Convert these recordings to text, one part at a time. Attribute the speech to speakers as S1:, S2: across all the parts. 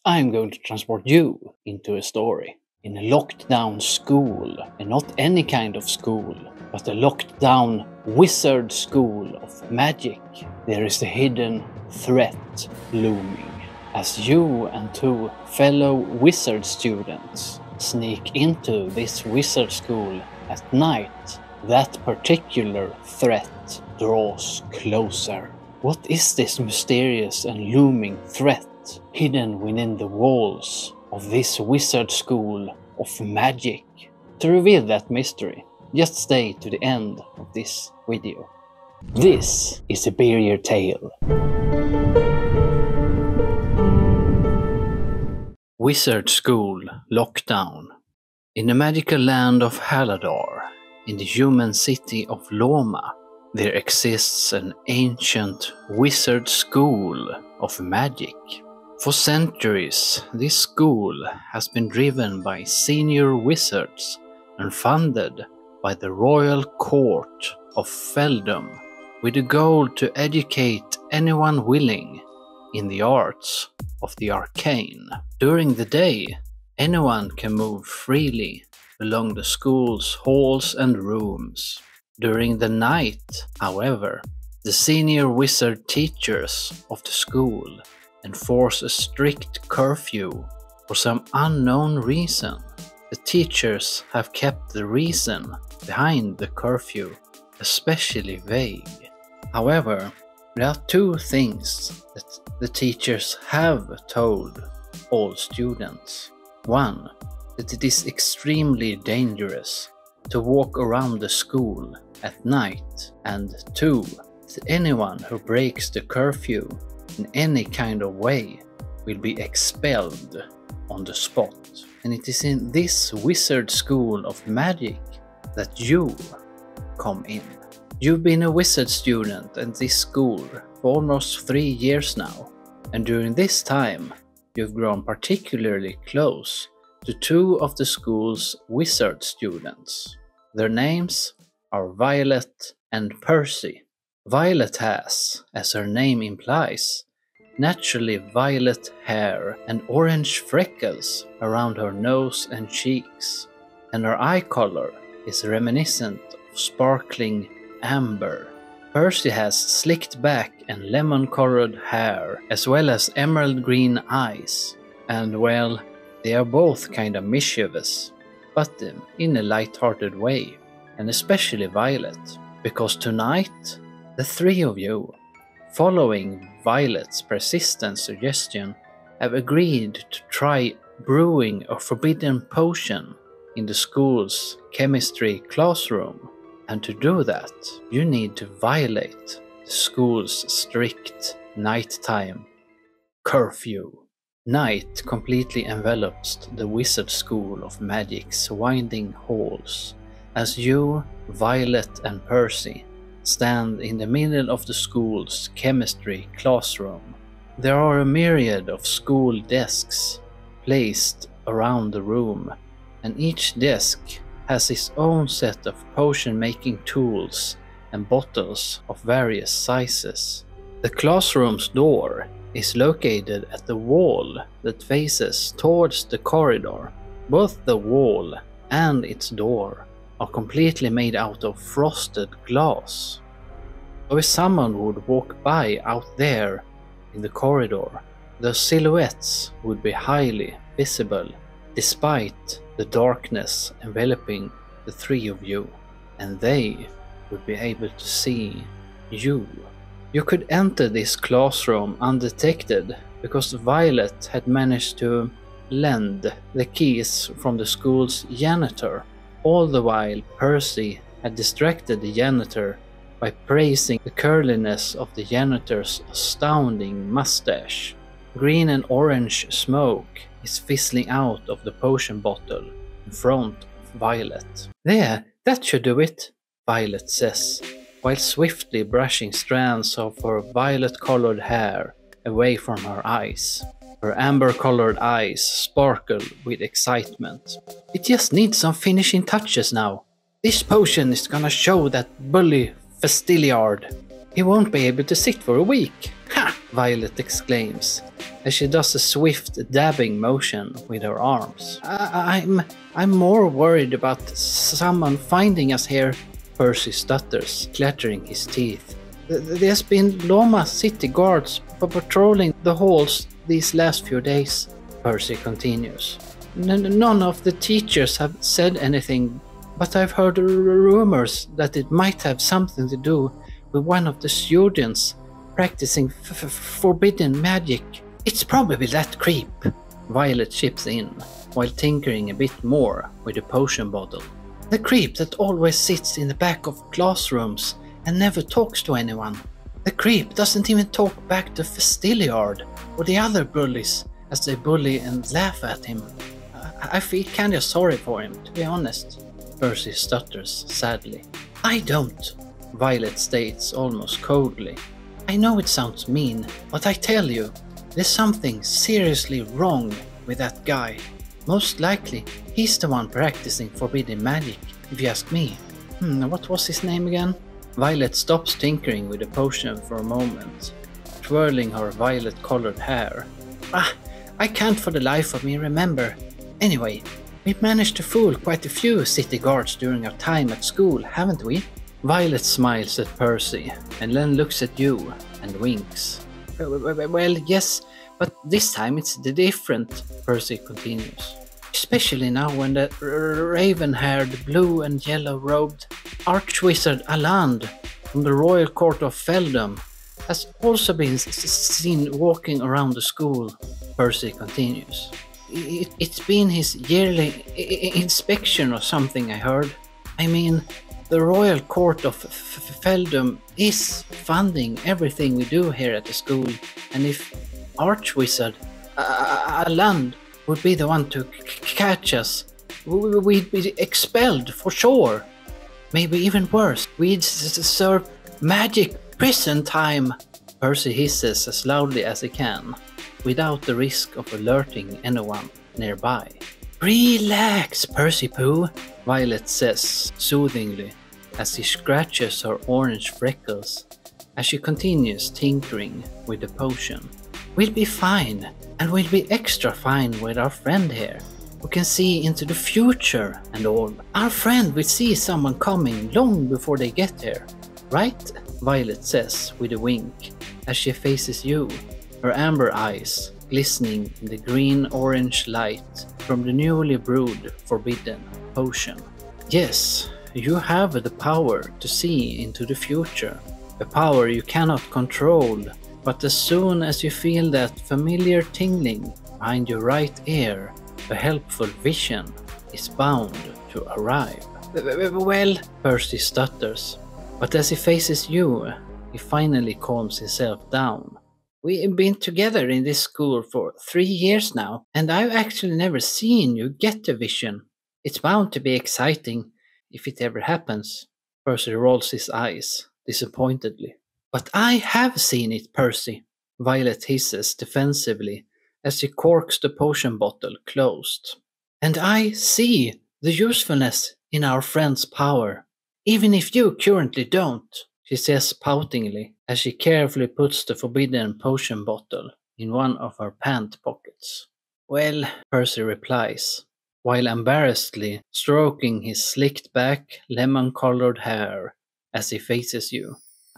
S1: I'm going to transport you into a story. In a locked down school, and not any kind of school, but a locked down wizard school of magic, there is a hidden threat looming. As you and two fellow wizard students sneak into this wizard school at night, that particular threat draws closer. What is this mysterious and looming threat hidden within the walls of this wizard school of magic? To reveal that mystery, just stay to the end of this video. This is a Bear Year Tale. Wizard School Lockdown. In the magical land of Haladar, in the human city of Loma, there exists an ancient wizard school of magic. For centuries, this school has been driven by senior wizards and funded by the royal court of Feldum, with the goal to educate anyone willing in the arts of the arcane. During the day, anyone can move freely along the school's halls and rooms. During the night, however, the senior wizard teachers of the school enforce a strict curfew for some unknown reason. The teachers have kept the reason behind the curfew especially vague. However, there are two things that the teachers have told all students. One, that it is extremely dangerous to walk around the school at night, and two, that anyone who breaks the curfew in any kind of way will be expelled on the spot. And it is in this wizard school of magic that you come in. You've been a wizard student at this school for almost 3 years now, and during this time you've grown particularly close to two of the school's wizard students. Their names are Violet and Percy. Violet has, as her name implies, naturally violet hair and orange freckles around her nose and cheeks, and her eye color is reminiscent of sparkling amber. Percy has slicked back and lemon-colored hair, as well as emerald green eyes, and well, they are both kinda mischievous, but in a light-hearted way, and especially Violet, because tonight, the three of you, following Violet's persistent suggestion, have agreed to try brewing a forbidden potion in the school's chemistry classroom. And to do that, you need to violate the school's strict nighttime curfew. Night completely envelops the wizard school of magic's winding halls, as you, Violet and Percy stand in the middle of the school's chemistry classroom. There are a myriad of school desks placed around the room, and each desk has its own set of potion-making tools and bottles of various sizes. The classroom's door is located at the wall that faces towards the corridor. Both the wall and its door are completely made out of frosted glass. So if someone would walk by out there in the corridor, the silhouettes would be highly visible despite the darkness enveloping the three of you, and they would be able to see you. You could enter this classroom undetected because Violet had managed to lend the keys from the school's janitor, all the while Percy had distracted the janitor by praising the curliness of the janitor's astounding mustache. Green and orange smoke is fizzling out of the potion bottle in front of Violet. "There, that should do it," Violet says, while swiftly brushing strands of her violet-colored hair away from her eyes. Her amber-colored eyes sparkle with excitement. "It just needs some finishing touches now. This potion is gonna show that bully Fastiliard. He won't be able to sit for a week. Ha! Violet exclaims, as she does a swift dabbing motion with her arms. I'm more worried about someone finding us here, Percy stutters, clattering his teeth. There's been Loma City guards patrolling the halls these last few days, Percy continues. None of the teachers have said anything, but I've heard rumors that it might have something to do with one of the students practicing forbidden magic. It's probably that creep, Violet chips in, while tinkering a bit more with the potion bottle. The creep that always sits in the back of classrooms and never talks to anyone. The creep doesn't even talk back to Fastiliard or the other bullies as they bully and laugh at him. I feel kinda sorry for him, to be honest, Percy stutters sadly. I don't, Violet states almost coldly. I know it sounds mean, but I tell you, there's something seriously wrong with that guy. Most likely, he's the one practicing forbidden magic, if you ask me. What was his name again? Violet stops tinkering with the potion for a moment, twirling her violet-colored hair. I can't for the life of me remember. Anyway, we've managed to fool quite a few city guards during our time at school, haven't we? Violet smiles at Percy, and then looks at you and winks. Well, yes, but this time it's different, Percy continues. Especially now when the raven-haired, blue and yellow-robed archwizard Aland from the royal court of Feldum has also been seen walking around the school, Percy continues. It's been his yearly inspection or something, I heard. I mean, the royal court of Feldum is funding everything we do here at the school, and if Archwizard Aland would be the one to catch us, we'd be expelled for sure. Maybe even worse, we'd serve magic prison time, Percy hisses as loudly as he can, without the risk of alerting anyone nearby. Relax, Percy Pooh, Violet says soothingly as he scratches her orange freckles as she continues tinkering with the potion. We'll be fine, and we'll be extra fine with our friend here, who can see into the future and all. Our friend will see someone coming long before they get there, right? Violet says with a wink as she faces you, her amber eyes glistening in the green-orange light from the newly brewed forbidden potion. Yes, you have the power to see into the future, a power you cannot control, but as soon as you feel that familiar tingling behind your right ear, a helpful vision is bound to arrive. Well, Percy stutters, but as he faces you, he finally calms himself down. We've been together in this school for 3 years now, and I've actually never seen you get a vision. It's bound to be exciting, if it ever happens. Percy rolls his eyes, disappointedly. But I have seen it, Percy, Violet hisses defensively as she corks the potion bottle closed. And I see the usefulness in our friend's power, even if you currently don't, she says poutingly as she carefully puts the forbidden potion bottle in one of her pant pockets. Well, Percy replies, while embarrassedly stroking his slicked back, lemon-colored hair as he faces you.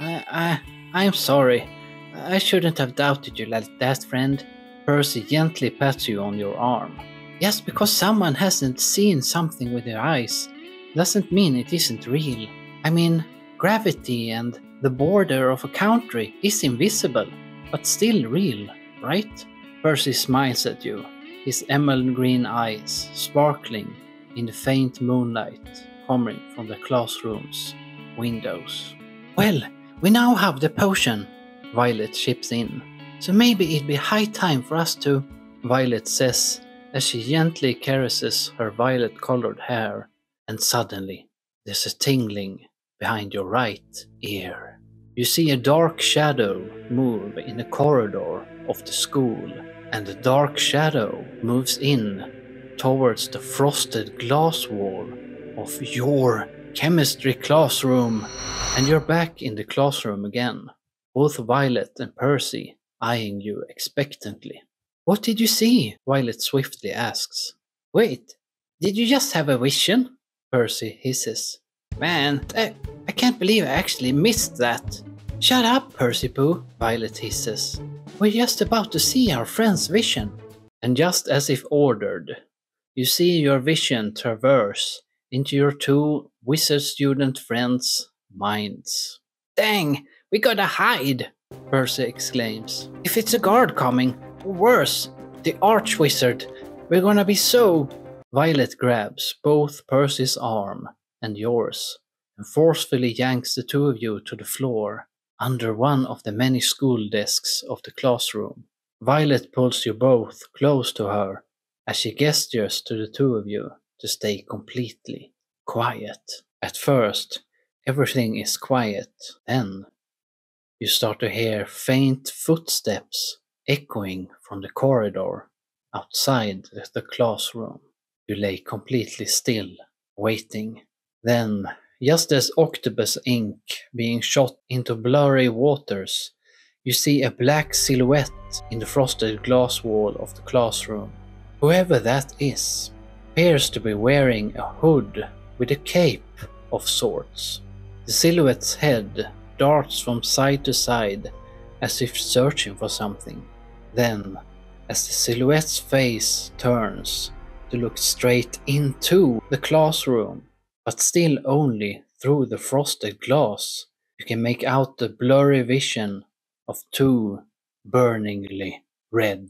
S1: I'm sorry. I shouldn't have doubted you like that, friend. Percy gently pats you on your arm. Just because someone hasn't seen something with their eyes doesn't mean it isn't real. I mean, gravity and the border of a country is invisible, but still real, right? Percy smiles at you, his emerald green eyes sparkling in the faint moonlight coming from the classroom's windows. Well, we now have the potion, Violet chips in, so maybe it'd be high time for us to, Violet says as she gently caresses her violet-colored hair, and suddenly there's a tingling behind your right ear. You see a dark shadow move in the corridor of the school, and the dark shadow moves in towards the frosted glass wall of your chemistry classroom. And you're back in the classroom again. Both Violet and Percy eyeing you expectantly. What did you see? Violet swiftly asks. Wait, did you just have a vision? Percy hisses. Man, I can't believe I actually missed that. Shut up, Percy Pooh, Violet hisses. We're just about to see our friend's vision. And just as if ordered, you see your vision traverse into your two wizard student friends' minds. Dang, we gotta hide, Percy exclaims. If it's a guard coming, or worse, the archwizard, we're gonna be so... Violet grabs both Percy's arm and yours and forcefully yanks the two of you to the floor under one of the many school desks of the classroom. Violet pulls you both close to her as she gestures to the two of you to stay completely quiet. At first, everything is quiet. Then, you start to hear faint footsteps echoing from the corridor outside the classroom. You lay completely still, waiting. Then, just as octopus ink being shot into blurry waters, you see a black silhouette in the frosted glass wall of the classroom. Whoever that is appears to be wearing a hood with a cape of sorts. The silhouette's head darts from side to side as if searching for something. Then, as the silhouette's face turns to look straight into the classroom, but still only through the frosted glass, you can make out the blurry vision of two burningly red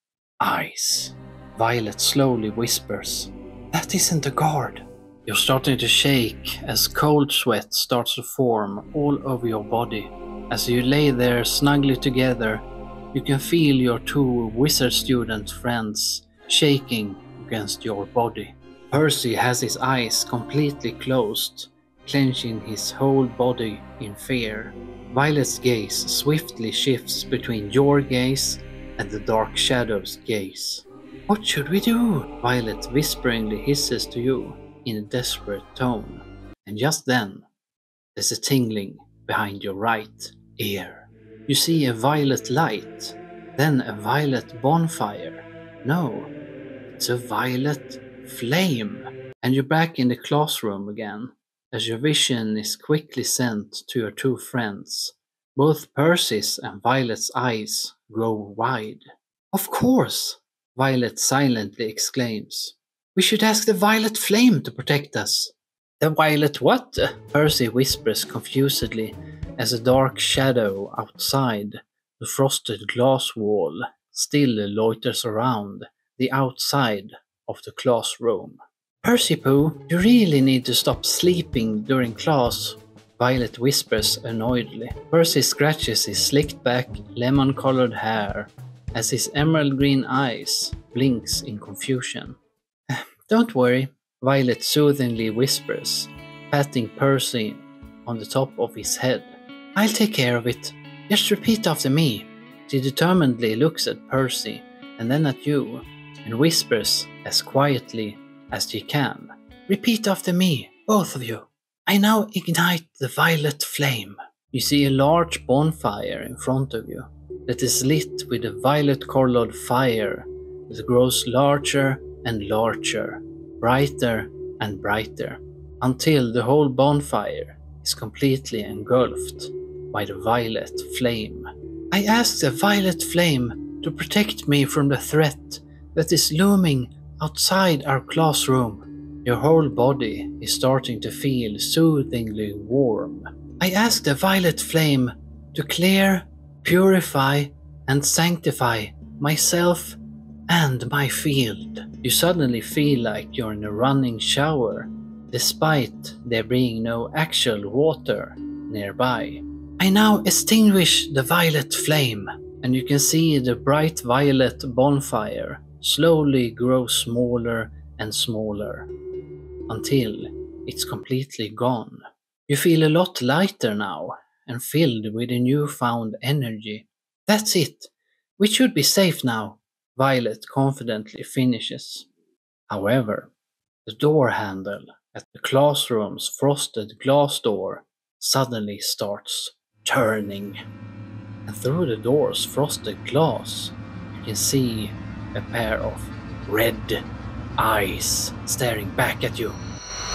S1: eyes. Violet slowly whispers, "That isn't a guard." You're starting to shake as cold sweat starts to form all over your body. As you lay there snugly together, you can feel your two wizard student friends shaking against your body. Percy has his eyes completely closed, clenching his whole body in fear. Violet's gaze swiftly shifts between your gaze and the dark shadow's gaze. "What should we do?" Violet whisperingly hisses to you in a desperate tone. And just then, there's a tingling behind your right ear. You see a violet light, then a violet bonfire. No, it's a violet flame. And you're back in the classroom again, as your vision is quickly sent to your two friends. Both Percy's and Violet's eyes grow wide. "Of course!" Violet silently exclaims. "We should ask the violet flame to protect us." "The violet what?" Percy whispers confusedly as a dark shadow outside the frosted glass wall still loiters around the outside of the classroom. "Percy Pooh, you really need to stop sleeping during class," Violet whispers annoyedly. Percy scratches his slicked back, lemon-colored hair as his emerald green eyes blinks in confusion. "Don't worry," Violet soothingly whispers, patting Percy on the top of his head. "I'll take care of it. Just repeat after me." She determinedly looks at Percy and then at you and whispers as quietly as she can. "Repeat after me, both of you. I now ignite the violet flame." You see a large bonfire in front of you that is lit with a violet-colored fire that grows larger and larger, brighter and brighter, until the whole bonfire is completely engulfed by the violet flame. "I ask the violet flame to protect me from the threat that is looming outside our classroom." Your whole body is starting to feel soothingly warm. "I ask the violet flame to clear, purify, and sanctify myself and my field." You suddenly feel like you're in a running shower, despite there being no actual water nearby. "I now extinguish the violet flame," and you can see the bright violet bonfire slowly grow smaller and smaller, until it's completely gone. You feel a lot lighter now, and filled with a newfound energy. "That's it. We should be safe now," Violet confidently finishes. However, the door handle at the classroom's frosted glass door suddenly starts turning. and through the door's frosted glass, you can see a pair of red eyes staring back at you.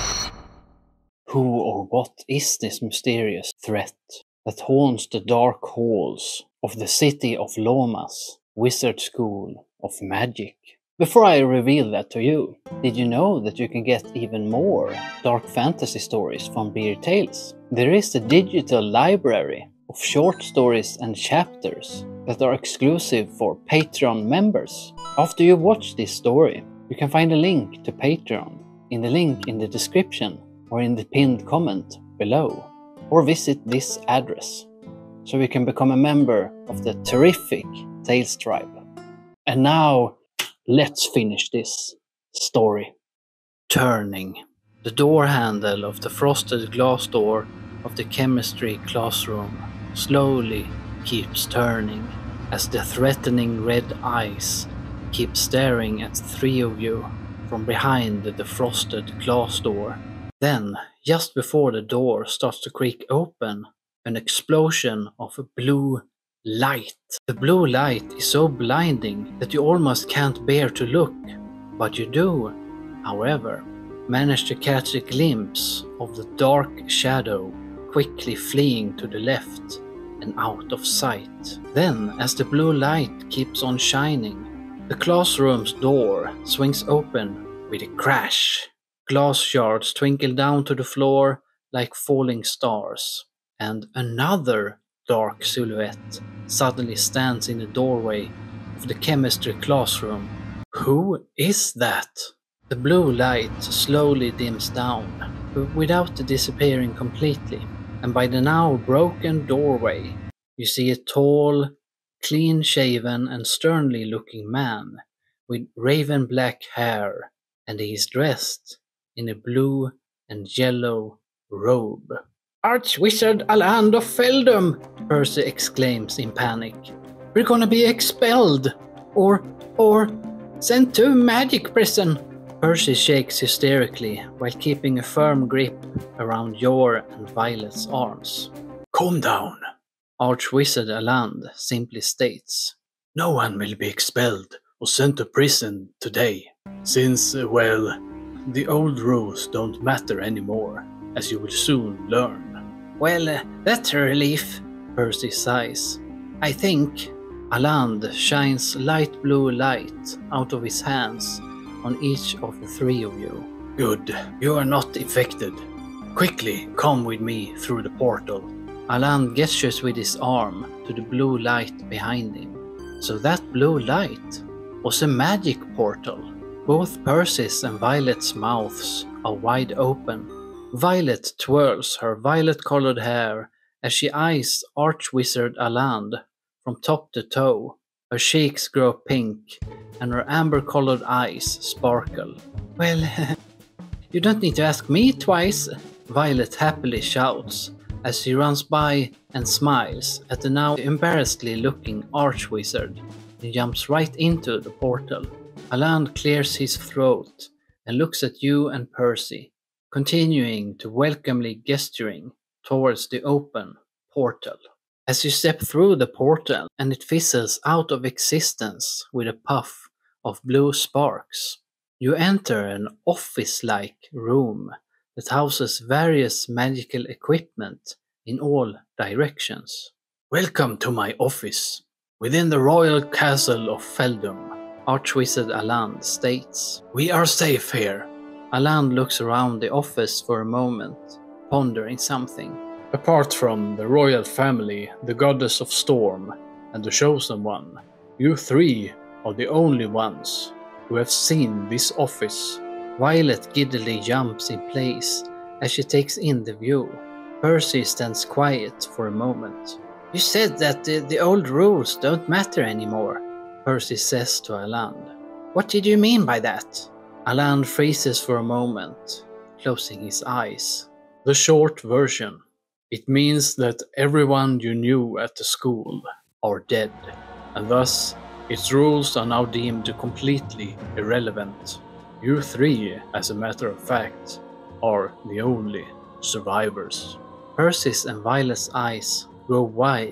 S1: Who or what is this mysterious threat that haunts the dark halls of the city of Loma's Wizard School of Magic? Before I reveal that to you, did you know that you can get even more dark fantasy stories from Beer Tales? There is a digital library of short stories and chapters that are exclusive for Patreon members. After you watch this story, you can find a link to Patreon in the link in the description or in the pinned comment below, or visit this address so you can become a member of the terrific Tales Tribe. And now, let's finish this story. Turning. The door handle of the frosted glass door of the chemistry classroom slowly keeps turning as the threatening red eyes keep staring at the three of you from behind the frosted glass door. Then, just before the door starts to creak open, an explosion of blue light. The blue light is so blinding that you almost can't bear to look, but you do, however, manage to catch a glimpse of the dark shadow quickly fleeing to the left and out of sight. Then, as the blue light keeps on shining, the classroom's door swings open with a crash. Glass shards twinkle down to the floor like falling stars, and another dark silhouette suddenly stands in the doorway of the chemistry classroom. Who is that? The blue light slowly dims down, but without disappearing completely, and by the now broken doorway, you see a tall, clean-shaven and sternly looking man with raven black hair, and he is dressed in a blue and yellow robe. Archwizard Aland of Feldum, Percy exclaims in panic. We're gonna be expelled! Or sent to magic prison! Percy shakes hysterically while keeping a firm grip around your and Violet's arms. Calm down, Archwizard Aland simply states. No one will be expelled or sent to prison today, since, well, the old rules don't matter anymore, as you will soon learn. Well, that's a relief, Percy sighs. I think. Aland shines light blue light out of his hands on each of the three of you. Good, you are not infected. Quickly, come with me through the portal. Aland gestures with his arm to the blue light behind him. So that blue light was a magic portal. Both Percy's and Violet's mouths are wide open. Violet twirls her violet-colored hair as she eyes Archwizard Aland from top to toe. Her cheeks grow pink and her amber-colored eyes sparkle. Well, you don't need to ask me twice, Violet happily shouts as she runs by and smiles at the now embarrassedly looking Archwizard and jumps right into the portal. Aland clears his throat and looks at you and Percy, continuing to welcomely gesturing towards the open portal. As you step through the portal and it fizzles out of existence with a puff of blue sparks, you enter an office-like room that houses various magical equipment in all directions. Welcome to my office, within the royal castle of Feldum, Archwizard Aland states. We are safe here. Aland looks around the office for a moment, pondering something. Apart from the royal family, the goddess of storm, and the chosen one, you three are the only ones who have seen this office. Violet giddily jumps in place as she takes in the view. Percy stands quiet for a moment. You said that the old rules don't matter anymore, Percy says to Aland. What did you mean by that? Aland freezes for a moment, closing his eyes. The short version. It means that everyone you knew at the school are dead, and thus its rules are now deemed completely irrelevant. You three, as a matter of fact, are the only survivors. Percy's and Violet's eyes grow wide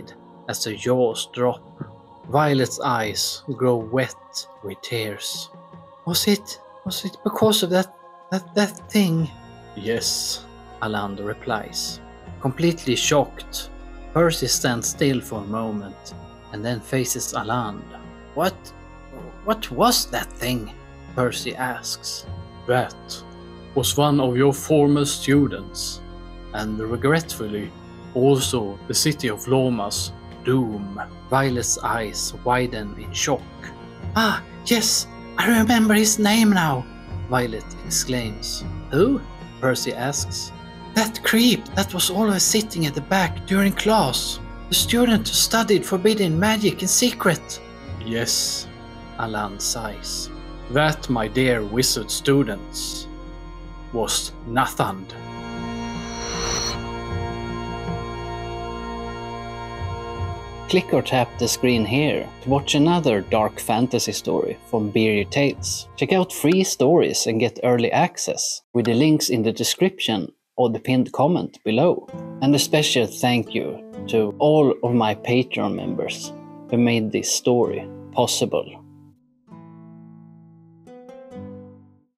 S1: as her jaws drop. Violet's eyes grow wet with tears. Was it because of that thing? Yes, Alanda replies. Completely shocked, Percy stands still for a moment and then faces Alanda. What was that thing? Percy asks. That was one of your former students, and regretfully, also the city of Loma's doom. Violet's eyes widen in shock. Ah, yes, I remember his name now, Violet exclaims. Who? Percy asks. That creep that was always sitting at the back during class. The student who studied forbidden magic in secret. Yes, Alan sighs. That, my dear wizard students, was Nathand. Click or tap the screen here to watch another dark fantasy story from Beery Tales. Check out free stories and get early access with the links in the description or the pinned comment below. And a special thank you to all of my Patreon members who made this story possible.